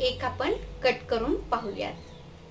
एक आपण कट करून पाहूयात।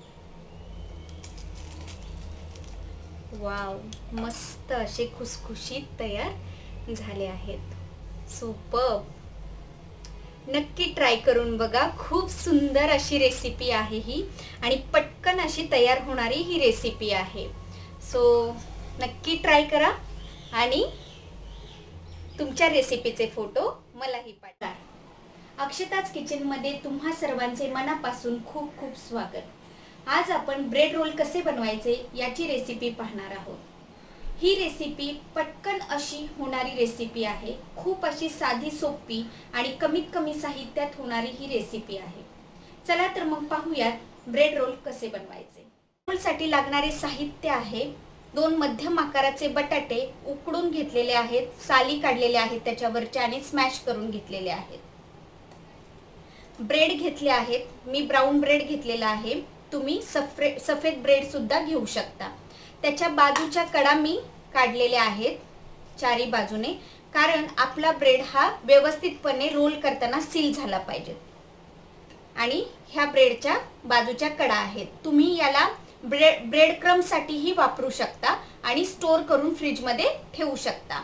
वाव, मस्त असे खुसखुशीत तयार झाले आहेत। सुपर्ब, नक्की ट्राय करून बघा। खूप सुंदर अशी रेसिपी आहे ही आणि पटकन अशी तयार होणारी ही रेसिपी आहे। सो नक्की ट्राय करा आणि तुमच्या रेसिपीचे फोटो मलाही पाठवा। अक्षताज किचन मध्ये तुम्हा सर्वांचे मनापासून खूप खूप स्वागत। आज आपण ब्रेड रोल कसे बनवायचे याची रेसिपी पाहणार आहोत। ही रेसिपी पटकन अशी होणारी रेसिपी आहे। खूप अशी साधी सोपी आणि कमीत कमी साहित्यात होणारी ही रेसिपी आहे। चला तर मग पाहूयात ब्रेड रोल कसे बनवायचे। रोल साठी लागणारे साहित्य आहे 2 मध्यम आकाराचे बटाटे उकडून घेतलेले आहेत, साली काढलेले आहेत त्याच्यावरचे आणि स्मॅश करून घेतलेले आहेत। ब्रेड घेतले आहेत, मी ब्राउन ब्रेड घेतलेला आहे, तुम्ही सफेद ब्रेड सुद्धा घेऊ शकता। त्याच्या बाजूच्या कडा मी काढलेल्या आहेत चारी बाजूने, कारण आपला ब्रेड हा व्यवस्थितपणे रोल करताना सील झाला पाहिजे। आणि ह्या ब्रेडच्या बाजूच्या कडा आहेत, तुम्ही याला ब्रेड क्रम्स साठीही वापरू शकता आणि स्टोर करून फ्रीज मध्ये ठेवू शकता।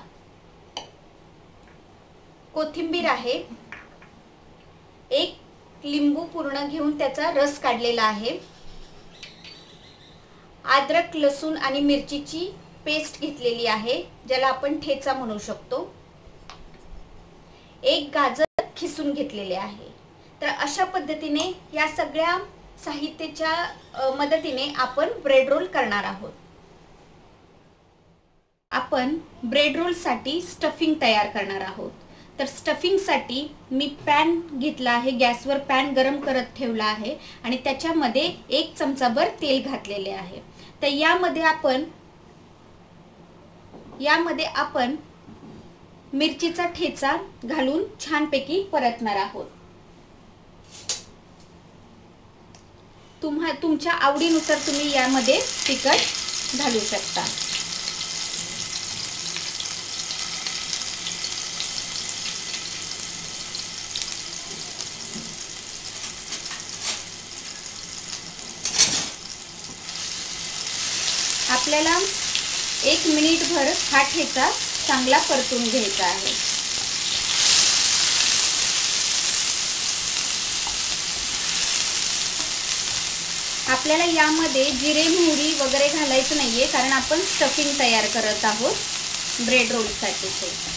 कोथिंबीर आहे, एक लिंबू पूर्ण घेऊन त्याचा रस काढलेला आहे। अद्रक, लसूण आणि मिरचीची पेस्ट घेतलेली आहे, ज्याला आपण ठेचा म्हणू शकतो। एक गाजर खिसून घेतलेले आहे। तर अशा पद्धतीने या सगळ्या साहित्याच्या मदतीने आपण ब्रेड रोल करणार आहोत। आपण ब्रेड रोल साठी स्टफिंग तयार करणार आहोत। तर स्टफिंग साठी मी पॅन घेतला आहे, गॅसवर पॅन गरम करत ठेवला आहे आणि त्याच्यामध्ये 1 चमचाभर तेल घातलेले आहे। तर यामध्ये आपण मिरचीचा ठेचा घालून छानपैकी परतणार आहोत। तुमच्या आवडीनुसार तुम्ही यामध्ये तिखट घालू शकता। आपल्याला 1 मिनिटभर हा ठेचा चांगला परतून घ्यायचा आहे। आपल्याला यामध्ये जिरे मोहरी वगैरे घालायचं नाहीये, कारण आपण स्टफिंग तयार करत आहोत ब्रेड रोल साठी।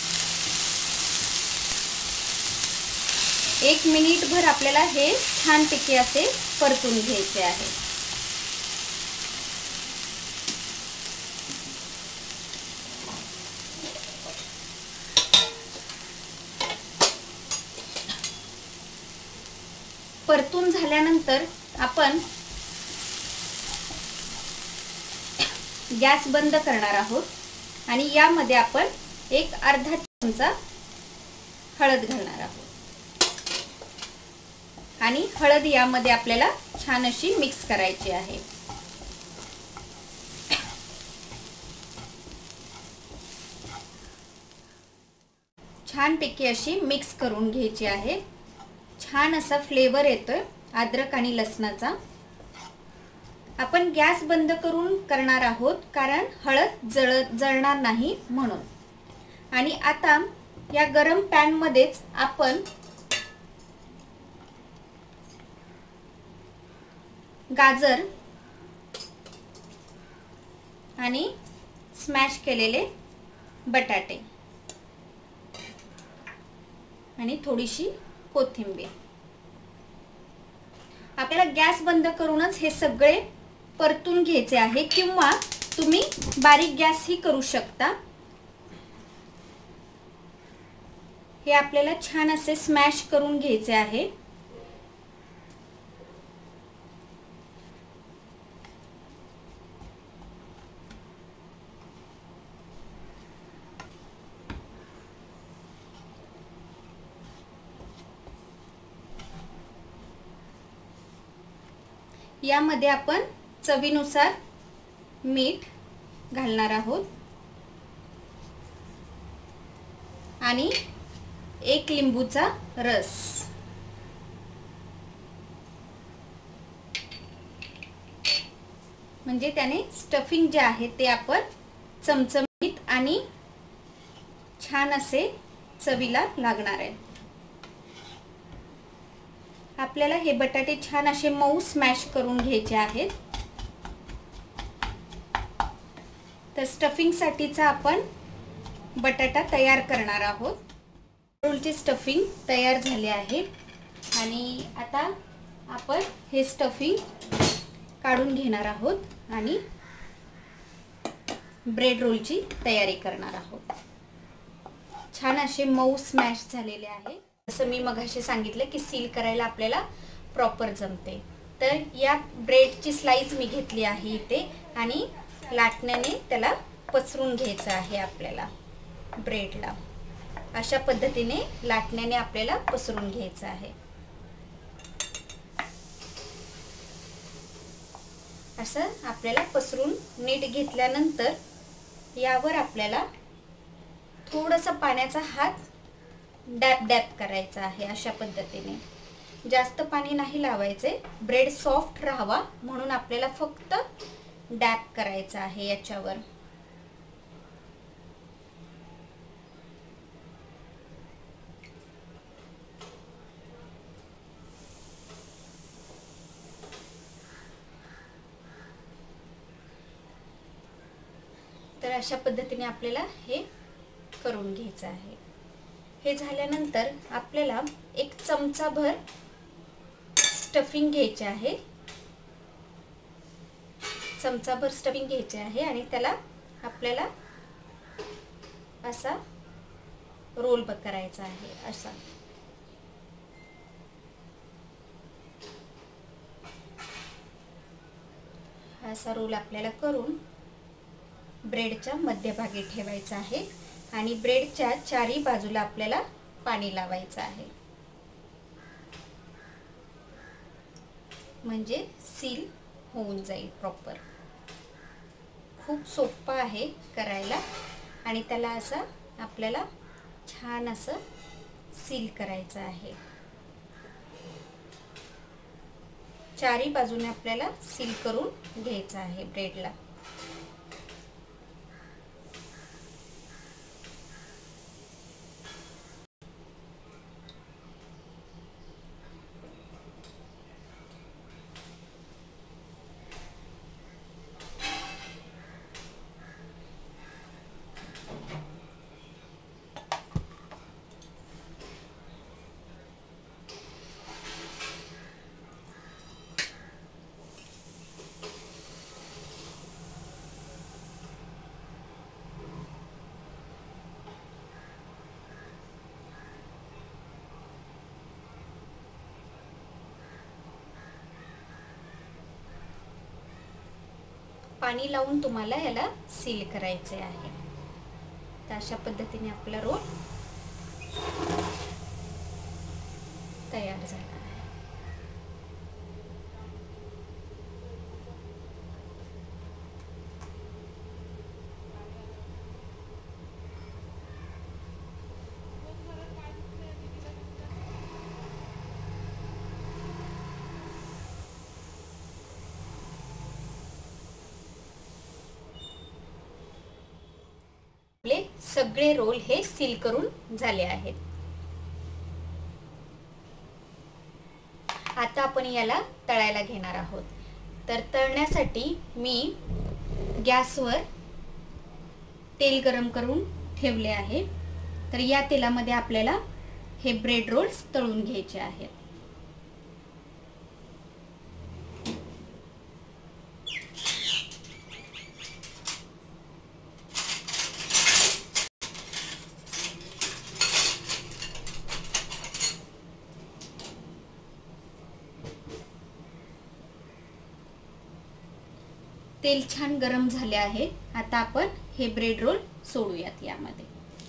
1 मिनिटभर आपल्याला हे छानपैकी असे परतून घ्यायचे आहे। परतून झाल्यानंतर आपण गॅस बंद करणार आहोत आणि यामध्ये आपण एक अर्धा चमचा हळद घालणार आहोत आणि हळद यामध्ये आपल्याला छान अशी मिक्स करायची आहे। छानपैकी अशी मिक्स करून घ्यायची आहे। छान असा फ्लेवर येतोय अद्रक आणि लसणाचा। आपण गॅस बंद करून करणार आहोत, कारण हळद जळणार नाही म्हणून। आणि आता या गरम पॅन मध्येच आपण गाजर आणि स्मॅश केलेले बटाटे आणि थोडीशी कोथिंबीर, आपल्याला गॅस बंद करूनच हे सगळे परतून घ्यायचे आहे, किंवा तुम्ही बारीक गॅस ही करू शकता। हे आपल्याला छान असे स्मॅश करून घ्यायचे आहे। यामध्ये आपण चवीनुसार मीठ घालणार आहोत आणि 1 लिंबूचा रस। म्हणजे त्याने स्टफिंग जे आहे ते आपण चमचमीत आणि छान असे चवीला लागणार आहे. आपल्याला हे बटाटे छान असे मऊ स्मॅश करून घ्यायचे आहेत. तर स्टफिंग साठीचा आपण बटाटा तयार करणार आहोत. रोलची स्टफिंग तयार झाले आहे आणि आता आपण हे स्टफिंग काढून घेणार आहोत आणि ब्रेड रोलची तयारी करणार आहोत. छान असे मऊ स्मॅश झालेले आहे. जसं मी मगाशी सांगितलं की सील करायला आपल्याला प्रॉपर जमते. तर या ब्रेडची स्लाइस मी घेतली आहे इथे आणि लाटण्याने त्याला पसरून घ्यायचं आहे. आपल्याला ब्रेडला अशा पद्धतीने लाटण्याने आपल्याला पसरून घ्यायचं आहे. असं आपल्याला पसरून नीट घेतल्यानंतर यावर आपल्याला थोडंसं पाण्याचा हात डॅब डॅब करायचा आहे. अशा पद्धतीने जास्त पाणी नाही लावायचे. ब्रेड सॉफ्ट राहावा म्हणून आपल्याला फक्त डॅब करायचा आहे याच्यावर. तर अशा पद्धतीने आपल्याला हे करून घ्यायचं आहे. हे झाल्यानंतर आपल्याला एक चमचाभर स्टफिंग घ्यायचे आहे. चमचाभर स्टफिंग घ्यायचे आहे आणि त्याला आपल्याला असा रोल करायचा आहे. असा रोल आपल्याला करून ब्रेडच्या मध्यभागी ठेवायचा आहे आणि ब्रेडच्या चारी बाजूला आपल्याला पाणी लावायचं आहे. म्हणजे सील होऊन जाईल प्रॉपर. खूप सोपं आहे करायला आणि त्याला असं आपल्याला छान असं सील करायचं आहे. चारी बाजूने आपल्याला सील करून घ्यायचं आहे ब्रेडला. पाणी लावून तुम्हाला याला सील करायचे आहे. तर अशा पद्धतीने आपला रोल तयार झाला आहे. आपले सगळे रोल हे सील करून झाले आहेत. आता आपण याला तळायला घेणार आहोत. तर तळण्यासाठी मी गॅसवर तेल गरम करून ठेवले आहे. तर या तेलामध्ये आपल्याला हे ब्रेड रोल्स तळून घ्यायचे आहेत. तेल छान गरम झाले आहे. आता आपण हे ब्रेड रोल सोडूयात यामध्ये.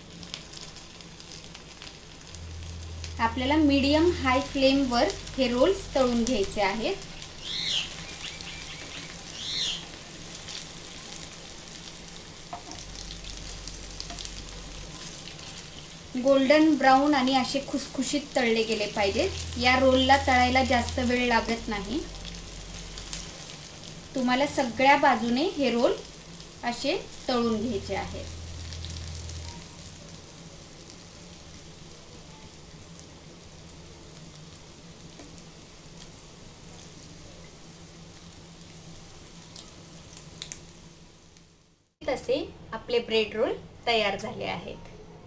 आपल्याला मीडियम हाय फ्लेमवर हे रोल्स तळून घ्यायचे आहेत. गोल्डन ब्राउन आणि असे खुसखुशीत तळले गेले पाहिजेत. या रोलला तळायला जास्त वेळ लागत नाही. तुम्हाला सगळ्या बाजूने हे रोल असे तळून घ्यायचे आहेत. तसे आपले ब्रेड रोल तयार झाले आहेत.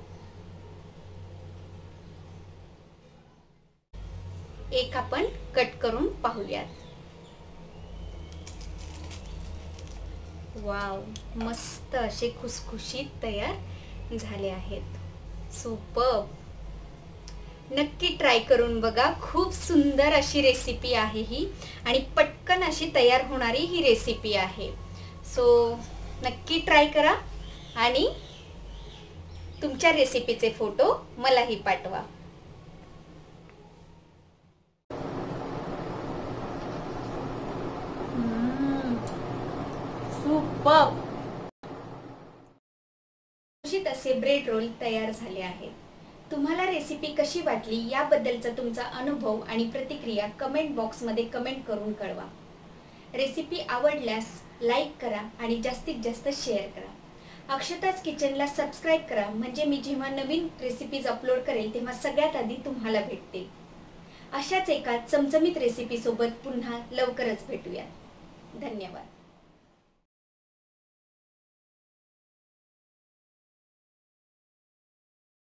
एक आपण कट करून पाहूयात. वाव, मस्त असे खुसखुशीत तयार झाले आहेत. सुपर्ब. नक्की ट्राय करून बघा. खूप सुंदर अशी रेसिपी आहे ही आणि पटकन अशी तयार होणारी ही रेसिपी आहे. सो नक्की ट्राय करा आणि तुमच्या रेसिपीचे फोटो मलाही पाठवा. सुपर्ब. असे ब्रेड रोल तयार झाले आहेत. तुम्हाला रेसिपी कशी वाटली याबद्दलचा तुमचा अनुभव आणि प्रतिक्रिया कमेंट बॉक्समध्ये कमेंट करून कळवा. रेसिपी आवडल्यास लाईक करा आणि जास्तीत जास्त शेअर करा. अक्षताज किचनला सबस्क्राईब करा, म्हणजे मी जेव्हा नवीन रेसिपीज अपलोड करेल तेव्हा सगळ्यात आधी तुम्हाला भेटतील. अशाच एका चमचमीत रेसिपी सोबत पुन्हा लवकरच भेटूया. धन्यवाद.